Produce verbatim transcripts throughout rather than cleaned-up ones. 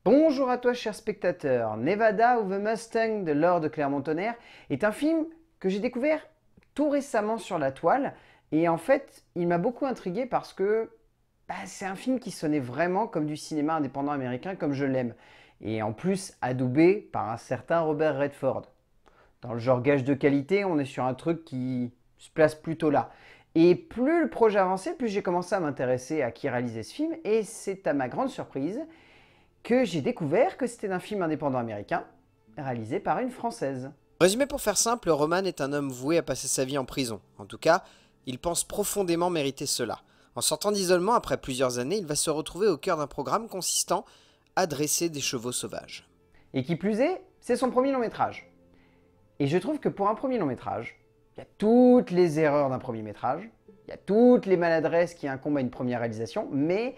Bonjour à toi cher spectateur, Nevada ou The Mustang de Laure de Clermont-Tonnerre est un film que j'ai découvert tout récemment sur la toile et en fait il m'a beaucoup intrigué parce que bah, c'est un film qui sonnait vraiment comme du cinéma indépendant américain comme je l'aime et en plus adoubé par un certain Robert Redford. Dans le genre gage de qualité, on est sur un truc qui se place plutôt là. Et plus le projet avançait, plus j'ai commencé à m'intéresser à qui réalisait ce film et c'est à ma grande surprise que j'ai découvert que c'était un film indépendant américain réalisé par une Française. Résumé pour faire simple, Roman est un homme voué à passer sa vie en prison. En tout cas, il pense profondément mériter cela. En sortant d'isolement après plusieurs années, il va se retrouver au cœur d'un programme consistant à dresser des chevaux sauvages. Et qui plus est, c'est son premier long métrage. Et je trouve que pour un premier long métrage, il y a toutes les erreurs d'un premier métrage, il y a toutes les maladresses qui incombent à une première réalisation, mais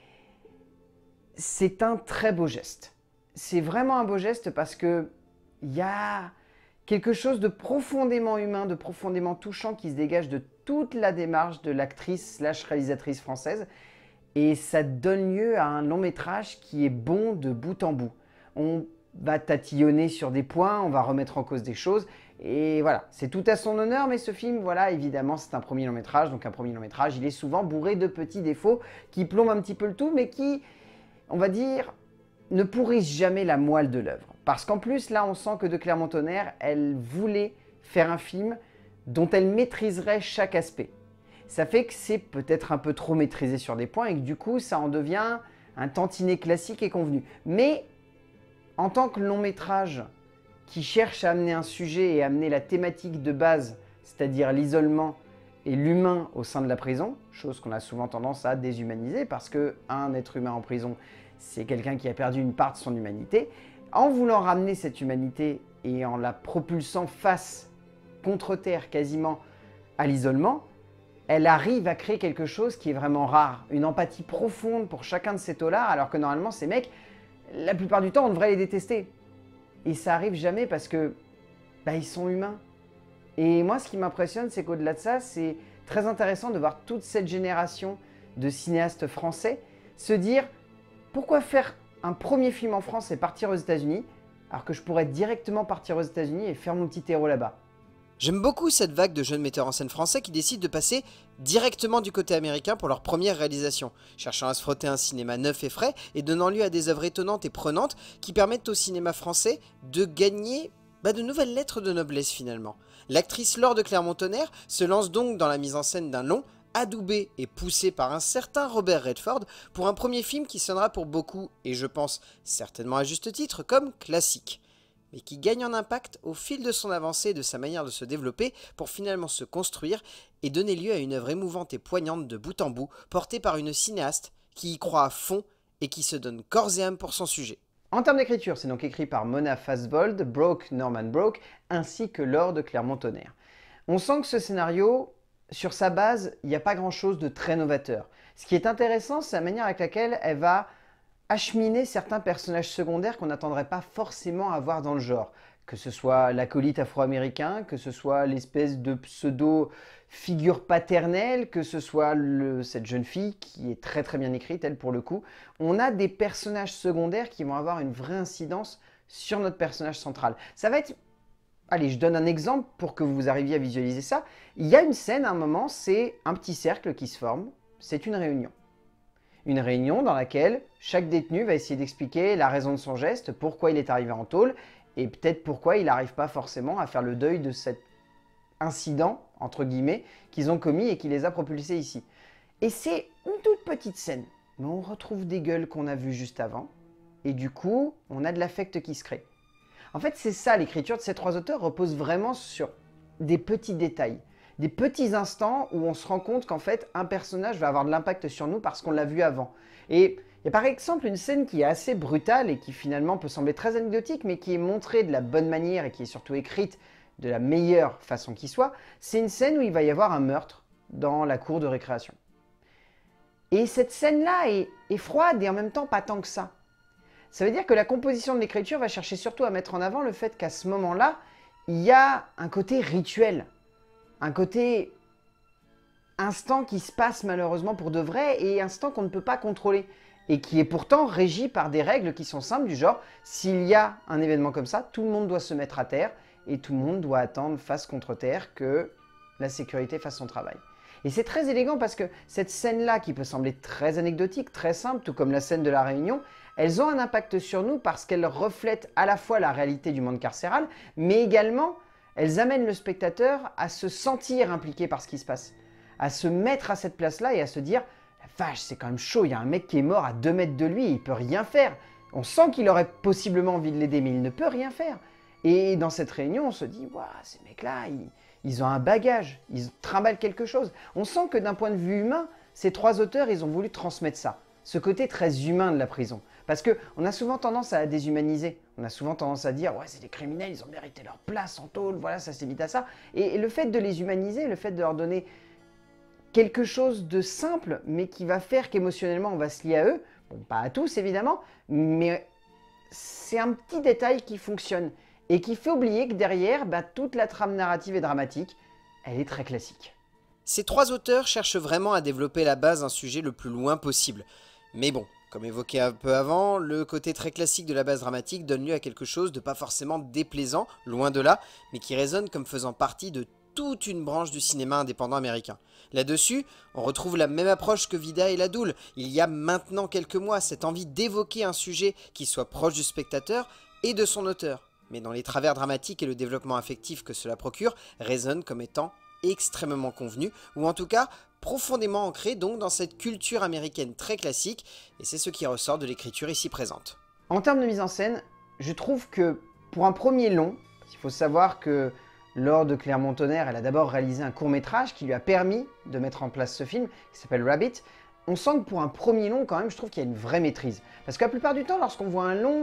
c'est un très beau geste. C'est vraiment un beau geste parce que il y a quelque chose de profondément humain, de profondément touchant qui se dégage de toute la démarche de l'actrice slash réalisatrice française et ça donne lieu à un long métrage qui est bon de bout en bout. On va tatillonner sur des points, on va remettre en cause des choses et voilà, c'est tout à son honneur, mais ce film, voilà, évidemment, c'est un premier long métrage, donc un premier long métrage, il est souvent bourré de petits défauts qui plombent un petit peu le tout, mais qui, on va dire, ne pourrissent jamais la moelle de l'œuvre. Parce qu'en plus, là, on sent que de Clermont-Tonnerre, elle voulait faire un film dont elle maîtriserait chaque aspect. Ça fait que c'est peut-être un peu trop maîtrisé sur des points et que du coup, ça en devient un tantinet classique et convenu. Mais en tant que long métrage qui cherche à amener un sujet et à amener la thématique de base, c'est-à-dire l'isolement et l'humain au sein de la prison, chose qu'on a souvent tendance à déshumaniser parce qu'un être humain en prison, c'est quelqu'un qui a perdu une part de son humanité. En voulant ramener cette humanité et en la propulsant face, contre terre quasiment, à l'isolement, elle arrive à créer quelque chose qui est vraiment rare, une empathie profonde pour chacun de ces taulards, alors que normalement ces mecs, la plupart du temps, on devrait les détester. Et ça arrive jamais parce que bah, ils sont humains. Et moi, ce qui m'impressionne, c'est qu'au-delà de ça, c'est très intéressant de voir toute cette génération de cinéastes français se dire pourquoi faire un premier film en France et partir aux États-Unis alors que je pourrais directement partir aux États-Unis et faire mon petit héros là-bas. J'aime beaucoup cette vague de jeunes metteurs en scène français qui décident de passer directement du côté américain pour leur première réalisation, cherchant à se frotter un cinéma neuf et frais et donnant lieu à des œuvres étonnantes et prenantes qui permettent au cinéma français de gagner bah, de nouvelles lettres de noblesse finalement. L'actrice Laure de Clermont-Tonnerre se lance donc dans la mise en scène d'un long, adoubé et poussé par un certain Robert Redford pour un premier film qui sonnera pour beaucoup, et je pense certainement à juste titre, comme classique, mais qui gagne en impact au fil de son avancée et de sa manière de se développer pour finalement se construire et donner lieu à une œuvre émouvante et poignante de bout en bout, portée par une cinéaste qui y croit à fond et qui se donne corps et âme pour son sujet. En termes d'écriture, c'est donc écrit par Mona Fastbold, Broke Norman Broke, ainsi que Laure de Clermont-Tonnerre. On sent que ce scénario, sur sa base, il n'y a pas grand-chose de très novateur. Ce qui est intéressant, c'est la manière avec laquelle elle va acheminer certains personnages secondaires qu'on n'attendrait pas forcément à voir dans le genre. Que ce soit l'acolyte afro-américain, que ce soit l'espèce de pseudo-figure paternelle, que ce soit le, cette jeune fille qui est très très bien écrite, elle pour le coup. On a des personnages secondaires qui vont avoir une vraie incidence sur notre personnage central. Ça va être... Allez, je donne un exemple pour que vous arriviez à visualiser ça. Il y a une scène, à un moment, c'est un petit cercle qui se forme, c'est une réunion. Une réunion dans laquelle chaque détenu va essayer d'expliquer la raison de son geste, pourquoi il est arrivé en tôle, et peut-être pourquoi il n'arrive pas forcément à faire le deuil de cet incident, entre guillemets, qu'ils ont commis et qui les a propulsés ici. Et c'est une toute petite scène, mais on retrouve des gueules qu'on a vues juste avant, et du coup, on a de l'affect qui se crée. En fait, c'est ça, l'écriture de ces trois auteurs repose vraiment sur des petits détails, des petits instants où on se rend compte qu'en fait, un personnage va avoir de l'impact sur nous parce qu'on l'a vu avant. Et il y a par exemple une scène qui est assez brutale et qui finalement peut sembler très anecdotique, mais qui est montrée de la bonne manière et qui est surtout écrite de la meilleure façon qui soit. C'est une scène où il va y avoir un meurtre dans la cour de récréation. Et cette scène-là est, est froide et en même temps pas tant que ça. Ça veut dire que la composition de l'écriture va chercher surtout à mettre en avant le fait qu'à ce moment-là, il y a un côté rituel, un côté instant qui se passe malheureusement pour de vrai et instant qu'on ne peut pas contrôler. et qui est pourtant régie par des règles qui sont simples du genre, s'il y a un événement comme ça, tout le monde doit se mettre à terre et tout le monde doit attendre face contre terre que la sécurité fasse son travail. Et c'est très élégant parce que cette scène-là, qui peut sembler très anecdotique, très simple, tout comme la scène de la Réunion, elles ont un impact sur nous parce qu'elles reflètent à la fois la réalité du monde carcéral, mais également, elles amènent le spectateur à se sentir impliqué par ce qui se passe, à se mettre à cette place-là et à se dire « La vache, c'est quand même chaud, il y a un mec qui est mort à deux mètres de lui, il ne peut rien faire. » On sent qu'il aurait possiblement envie de l'aider, mais il ne peut rien faire. Et dans cette réunion, on se dit « Waouh, ces mecs-là, ils... Ils ont un bagage, ils trimballent quelque chose. » On sent que d'un point de vue humain, ces trois auteurs, ils ont voulu transmettre ça. Ce côté très humain de la prison. Parce qu'on a souvent tendance à la déshumaniser. On a souvent tendance à dire « Ouais, c'est des criminels, ils ont mérité leur place en tôle, voilà, ça se limite à ça. » Et le fait de les humaniser, le fait de leur donner quelque chose de simple, mais qui va faire qu'émotionnellement, on va se lier à eux, bon, pas à tous évidemment, mais c'est un petit détail qui fonctionne. Et qui fait oublier que derrière, bah, toute la trame narrative et dramatique, elle est très classique. Ces trois auteurs cherchent vraiment à développer la base d'un sujet le plus loin possible. Mais bon, comme évoqué un peu avant, le côté très classique de la base dramatique donne lieu à quelque chose de pas forcément déplaisant, loin de là, mais qui résonne comme faisant partie de toute une branche du cinéma indépendant américain. Là-dessus, on retrouve la même approche que Vida et La Doule. Il y a maintenant quelques mois cette envie d'évoquer un sujet qui soit proche du spectateur et de son auteur, mais dont les travers dramatiques et le développement affectif que cela procure résonnent comme étant extrêmement convenus, ou en tout cas profondément ancrés donc dans cette culture américaine très classique, et c'est ce qui ressort de l'écriture ici présente. En termes de mise en scène, je trouve que pour un premier long, il faut savoir que Laure de Clermont-Tonnerre, elle a d'abord réalisé un court-métrage qui lui a permis de mettre en place ce film, qui s'appelle Rabbit. On sent que pour un premier long, quand même, je trouve qu'il y a une vraie maîtrise. Parce que la plupart du temps, lorsqu'on voit un long,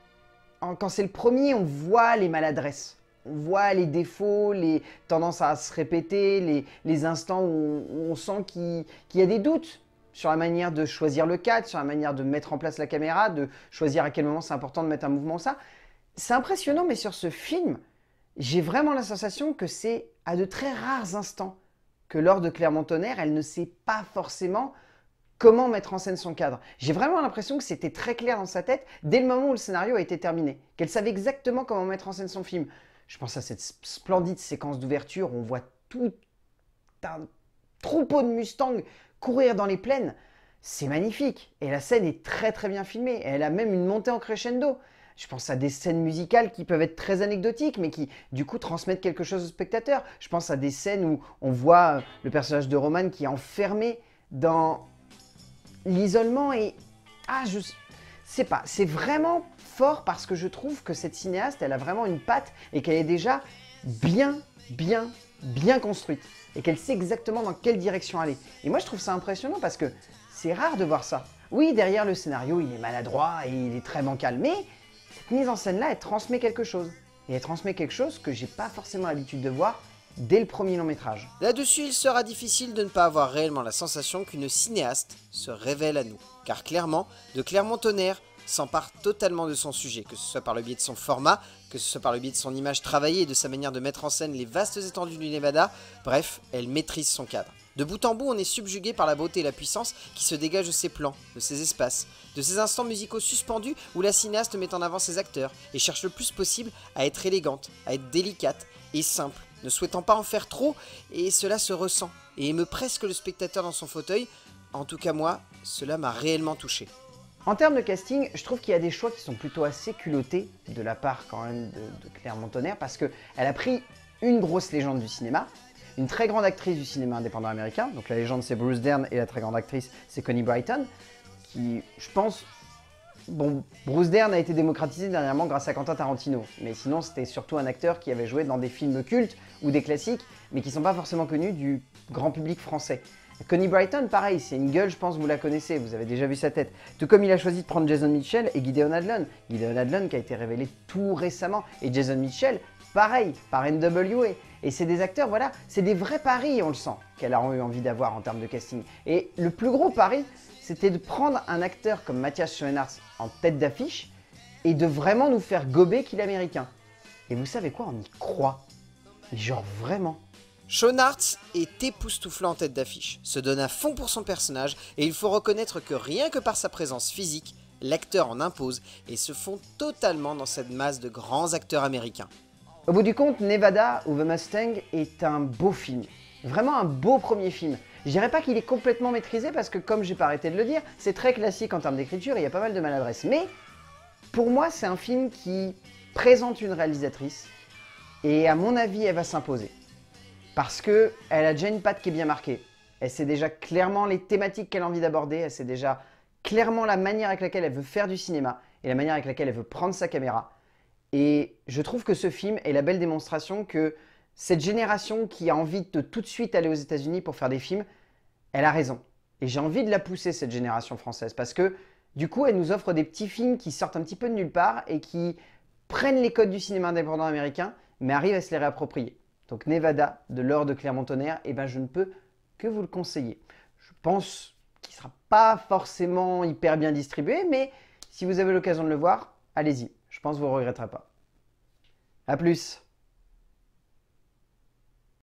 quand c'est le premier, on voit les maladresses, on voit les défauts, les tendances à se répéter, les, les instants où on, où on sent qu'il qu'il y a des doutes sur la manière de choisir le cadre, sur la manière de mettre en place la caméra, de choisir à quel moment c'est important de mettre un mouvement ou ça. C'est impressionnant, mais sur ce film, j'ai vraiment la sensation que c'est à de très rares instants que Laure de Clermont-Tonnerre, elle ne sait pas forcément comment mettre en scène son cadre. J'ai vraiment l'impression que c'était très clair dans sa tête dès le moment où le scénario a été terminé, qu'elle savait exactement comment mettre en scène son film. Je pense à cette splendide séquence d'ouverture où on voit tout un troupeau de Mustangs courir dans les plaines. C'est magnifique et la scène est très très bien filmée et elle a même une montée en crescendo. Je pense à des scènes musicales qui peuvent être très anecdotiques, mais qui, du coup, transmettent quelque chose au spectateur. Je pense à des scènes où on voit le personnage de Roman qui est enfermé dans l'isolement et... Ah, je sais pas, c'est vraiment fort parce que je trouve que cette cinéaste, elle a vraiment une patte et qu'elle est déjà bien, bien, bien construite. Et qu'elle sait exactement dans quelle direction aller. Et moi, je trouve ça impressionnant parce que c'est rare de voir ça. Oui, derrière le scénario, il est maladroit et il est très bancal, mais cette mise en scène-là, elle transmet quelque chose. Et elle transmet quelque chose que j'ai pas forcément l'habitude de voir dès le premier long métrage. Là-dessus, il sera difficile de ne pas avoir réellement la sensation qu'une cinéaste se révèle à nous. Car clairement, de Clermont-Tonnerre s'empare totalement de son sujet, que ce soit par le biais de son format, que ce soit par le biais de son image travaillée et de sa manière de mettre en scène les vastes étendues du Nevada, bref, elle maîtrise son cadre. De bout en bout, on est subjugué par la beauté et la puissance qui se dégagent de ses plans, de ses espaces, de ces instants musicaux suspendus où la cinéaste met en avant ses acteurs et cherche le plus possible à être élégante, à être délicate et simple, ne souhaitant pas en faire trop, et cela se ressent et émeut presque le spectateur dans son fauteuil. En tout cas moi, cela m'a réellement touché. En termes de casting, je trouve qu'il y a des choix qui sont plutôt assez culottés de la part quand même de, de Clermont-Tonnerre parce qu'elle a pris une grosse légende du cinéma, une très grande actrice du cinéma indépendant américain, donc la légende c'est Bruce Dern et la très grande actrice c'est Connie Britton, qui je pense, bon, Bruce Dern a été démocratisé dernièrement grâce à Quentin Tarantino, mais sinon c'était surtout un acteur qui avait joué dans des films cultes ou des classiques, mais qui ne sont pas forcément connus du grand public français. Connie Britton, pareil, c'est une gueule, je pense que vous la connaissez, vous avez déjà vu sa tête. Tout comme il a choisi de prendre Jason Mitchell et Gideon Hadlon. Gideon Hadlon qui a été révélé tout récemment. Et Jason Mitchell, pareil, par N W A. Et c'est des acteurs, voilà, c'est des vrais paris, on le sent, qu'elle a eu envie d'avoir en termes de casting. Et le plus gros pari, c'était de prendre un acteur comme Matthias Schoenaerts en tête d'affiche et de vraiment nous faire gober qu'il est américain. Et vous savez quoi, on y croit. Mais genre vraiment. Sean Hart est époustouflant en tête d'affiche, se donne à fond pour son personnage et il faut reconnaître que rien que par sa présence physique, l'acteur en impose et se fond totalement dans cette masse de grands acteurs américains. Au bout du compte, Nevada ou The Mustang est un beau film. Vraiment un beau premier film. Je dirais pas qu'il est complètement maîtrisé parce que, comme j'ai pas arrêté de le dire, c'est très classique en termes d'écriture et il y a pas mal de maladresse. Mais pour moi, c'est un film qui présente une réalisatrice et à mon avis, elle va s'imposer. Parce qu'elle a déjà une patte qui est bien marquée. Elle sait déjà clairement les thématiques qu'elle a envie d'aborder, elle sait déjà clairement la manière avec laquelle elle veut faire du cinéma et la manière avec laquelle elle veut prendre sa caméra. Et je trouve que ce film est la belle démonstration que cette génération qui a envie de tout de suite aller aux États-Unis pour faire des films, elle a raison. Et j'ai envie de la pousser, cette génération française, parce que du coup, elle nous offre des petits films qui sortent un petit peu de nulle part et qui prennent les codes du cinéma indépendant américain, mais arrivent à se les réapproprier. Donc Nevada, de Laure de Clermont-Tonnerre, eh ben, je ne peux que vous le conseiller. Je pense qu'il ne sera pas forcément hyper bien distribué, mais si vous avez l'occasion de le voir, allez-y. Je pense que vous ne regretterez pas. A plus!